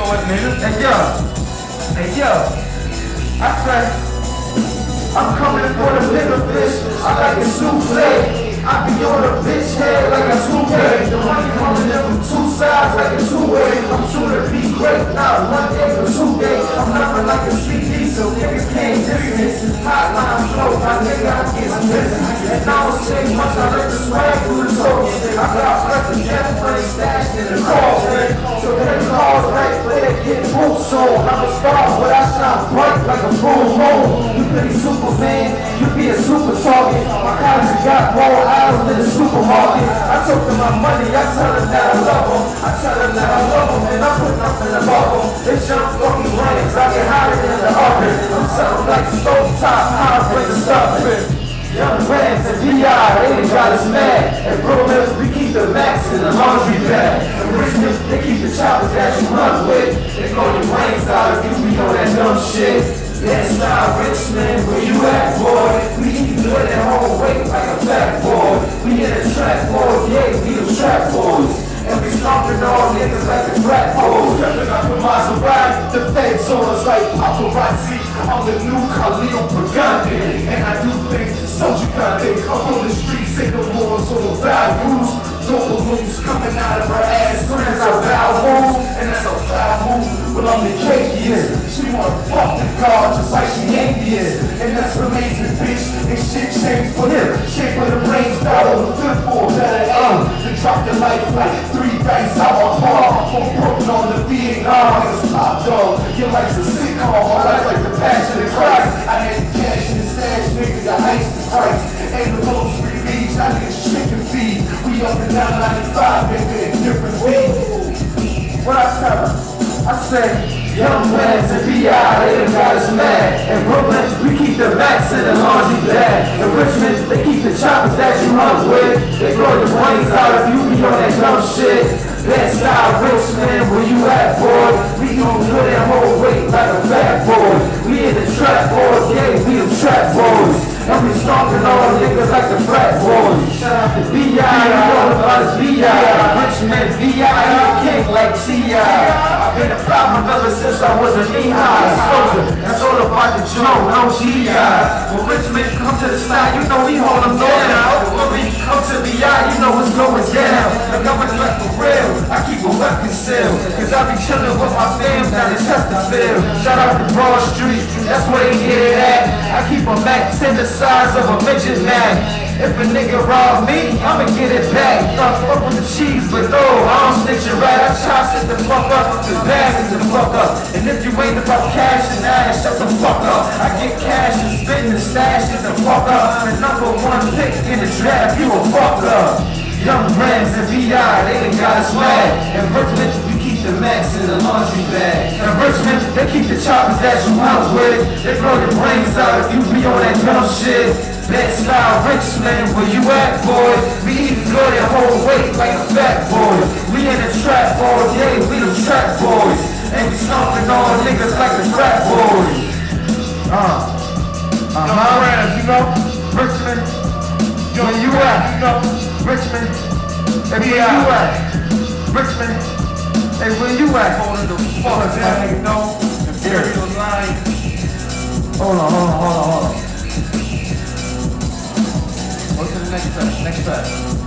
it, nigga. Hey yo, I say, I'm coming for the nigga bitch. I like a souffle. I be on a bitch head like a toupee. The money coming in from two sides like a two-way. I'm sure to be great, not 1 day or 2 days. I'm nothing like a CD, so niggas can't diss me. Hotline flow, my nigga, I get busy. And I don't say much, I let the swag through the soul. I got records, death money stashed in the car. So they call right where they get boots on. I'm a star, but I shine bright like a full moon. You be Superman, you be a super target. My college got more aisles than the supermarket. I took them my money, I tell them that I love them. I tell them that I love them, and I put nothing above them. They jump fucking ranks, I get higher than the oven. I'm something like a stove top, high break the stuff. Young Rams and B.I., they ain't got us mad. At Brooklyn, we keep the max in the laundry bag. In Richmond, they keep the choppers that you run with. They blow your brains out if you be on that dumb shit. That's not Richmond, where you at, boy? We keep doing that whole weight like a fat boy. We in the trap boys, yeah, we the trap boys. And we stomping all niggas like the frat boys. Stepping up in Maserati, the feds on us like paparazzi. I'm the new Khalil Burgundy, and I do things so you got it. I'm on the streets, say the wars on the values. Dope balloons coming out of her ass, friends are foul moves, and that's a foul move. But I'm the cakiest. She wanna fuck the guard just like she Indian, and that's amazing, bitch. And shit changed for him. Shape of the brains, start on the fifth floor, better to drop the life like 3 dice out my bar. From Brooklyn on the Vietnam, it's top dog. Your life's a sitcom, my life like the Passion of Christ. I had the cash in the stash, nigga, the ice is price. Ain't the most free beach, I need a chicken feed. We up and down 95, nigga, in different beats. What I tell her? I say, young Rams and B.I., they done got us mad. In Brooklyn, we keep the max in the laundry bag. In Richmond, they keep the choppers that you hung with. They blow your brains out if you be on that dumb shit. That's not Richmond, where you at, boy? We gon' do that whole weight like a fat boy. We in the trap boys, yeah, we the trap boys. And we stomping all niggas like the frat boys. Shout out to B.I., you know about us B.I. Richmond, B.I., you a king like T.I. I've been a problem ever since I was a knee-high exposure. That's all about the Joe, no G.I. When Richmond come to the style, you know we hold them down. When we come to B.I., you know what's going down. Like I'm a threat for real, I keep a weapon still. Cause I be chillin' with my fam down in Chesterfield. Shout out to Broad Street, that's where they get it at. I keep a max in the size of a midget man. If a nigga rob me, I'ma get it back. Fuck with the cheese, but no, I don't snitch it right. I chop shit the fuck up, the bag is the fuck up. And if you ain't about cash and ass, shut the fuck up. I get cash and spend the stash, shut the fuck up. The #1 pick in the draft, you a fuck up. Young Rams and B.I., they done got us mad. And Richmond, we keep the max in the laundry bag. And Richmond, they keep the choppers that you out with. They blow your brains out if you be on that dumb shit. That's not Richmond, where you at, boy? We even go that whole weight like a fat boy. We in the trap boys, yeah, we the trap boys. And we stomping all niggas like the frat boys. Young Rams, you know? Richmond, where you at? You know? Richmond, hey, where you at? Richmond, hey, where you at? Holding the fuck down, you know? Imperial line. Hold on. What's the next track?